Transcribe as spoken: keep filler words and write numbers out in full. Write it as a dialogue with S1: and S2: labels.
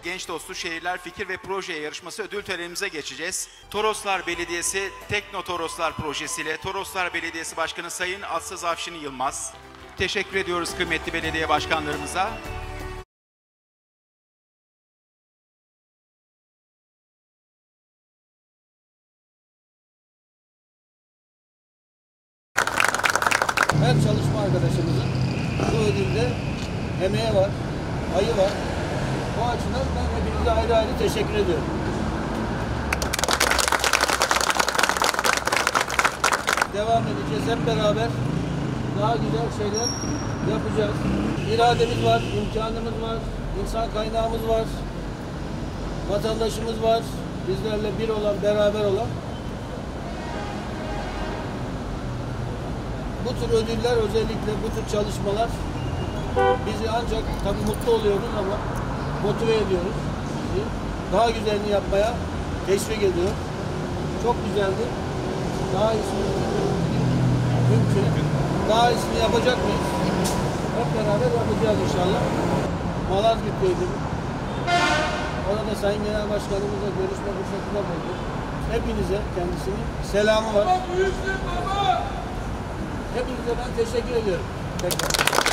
S1: Genç Dostu Şehirler Fikir ve Proje Yarışması ödül törenimize geçeceğiz. Toroslar Belediyesi Tekno Toroslar projesiyle Toroslar Belediyesi Başkanı Sayın Atsız Afşin Yılmaz. Teşekkür ediyoruz kıymetli belediye başkanlarımıza.
S2: Her çalışma arkadaşımızın bu ödülde emeği var, payı var. Bu açıdan ben hepinize ayrı ayrı teşekkür ediyorum. Devam edeceğiz hep beraber. Daha güzel şeyler yapacağız. İrademiz var, imkanımız var, insan kaynağımız var, vatandaşımız var, bizlerle bir olan, beraber olan. Bu tür ödüller, özellikle bu tür çalışmalar bizi ancak tabii mutlu oluyoruz ama motive ediyoruz. Bizi daha güzelini yapmaya teşvik ediyor. Çok güzeldi. Daha iyisini mümkün. Daha iyisini yapacak mıyız? Hep beraber yapacağız inşallah. Malazgirt'teydim. Orada Sayın Genel Başkanımızla görüşme fırsatına bulduk. Hepinize kendisinin selamı var. Hepinize ben teşekkür ediyorum. Tekrar.